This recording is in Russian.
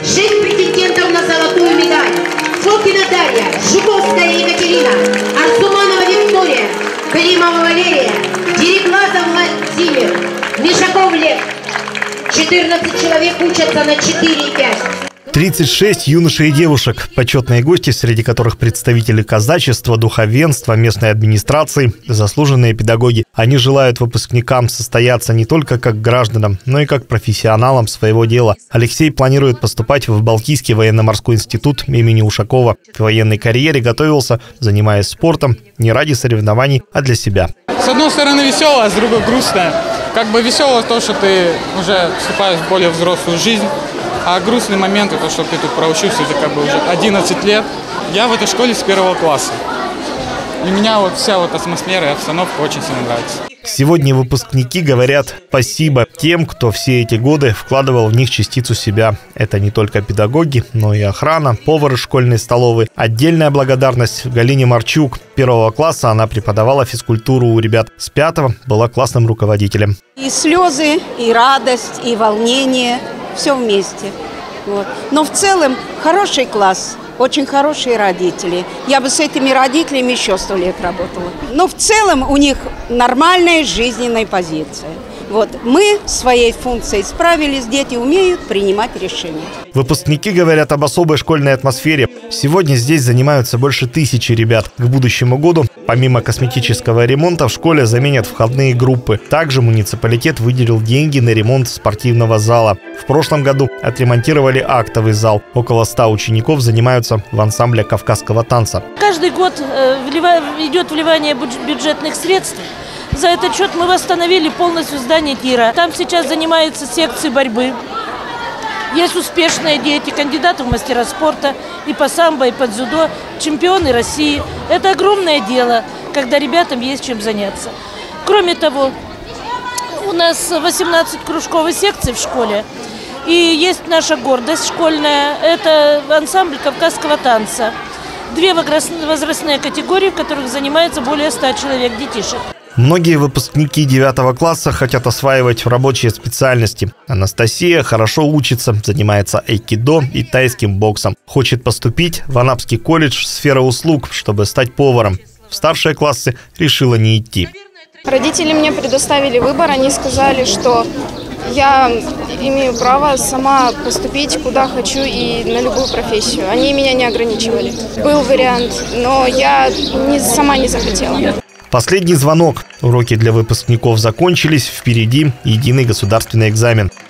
6 претендентов на золотую медаль. Фокина Дарья, Жуковская Екатерина, Арсуманова Виктория, Климова Валерия, Дереглазов Владимир, Мишаков Лев. 14 человек учатся на 4,5. 36 юношей и девушек, почетные гости, среди которых представители казачества, духовенства, местной администрации, заслуженные педагоги. Они желают выпускникам состояться не только как гражданам, но и как профессионалам своего дела. Алексей планирует поступать в Балтийский военно-морской институт имени Ушакова. К военной карьере готовился, занимаясь спортом, не ради соревнований, а для себя. С одной стороны весело, а с другой грустно. Как бы весело то, что ты уже вступаешь в более взрослую жизнь. А грустный момент – это что ты тут проучился как бы уже 11 лет. Я в этой школе с 1 класса. И меня вот вся вот атмосфера и обстановка очень сильно нравится. Сегодня выпускники говорят спасибо тем, кто все эти годы вкладывал в них частицу себя. Это не только педагоги, но и охрана, повары школьной столовой. Отдельная благодарность Галине Марчук. 1 класса она преподавала физкультуру у ребят. С 5 была классным руководителем. И слезы, и радость, и волнение – все вместе. Вот. Но в целом хороший класс. Очень хорошие родители. Я бы с этими родителями еще 100 лет работала. Но в целом у них нормальная жизненная позиция. Вот. Мы своей функцией справились, дети умеют принимать решения. Выпускники говорят об особой школьной атмосфере. Сегодня здесь занимаются больше 1000 ребят. К будущему году, помимо косметического ремонта, в школе заменят входные группы. Также муниципалитет выделил деньги на ремонт спортивного зала. В прошлом году отремонтировали актовый зал. Около 100 учеников занимаются в ансамбле кавказского танца. Каждый год идет вливание бюджетных средств. За этот счет мы восстановили полностью здание тира. Там сейчас занимаются секции борьбы. Есть успешные дети, кандидаты в мастера спорта и по самбо, и по дзюдо, чемпионы России. Это огромное дело, когда ребятам есть чем заняться. Кроме того, у нас 18 кружковых секций в школе. И есть наша гордость школьная. Это ансамбль кавказского танца. 2 возрастные категории, в которых занимается более 100 человек детишек. Многие выпускники 9 класса хотят осваивать рабочие специальности. Анастасия хорошо учится, занимается айкидо и тайским боксом. Хочет поступить в Анапский колледж сферы услуг, чтобы стать поваром. В старшие классы решила не идти. Родители мне предоставили выбор. Они сказали, что я имею право сама поступить куда хочу и на любую профессию. Они меня не ограничивали. Был вариант, но я сама не захотела. Последний звонок. Уроки для выпускников закончились. Впереди единый государственный экзамен.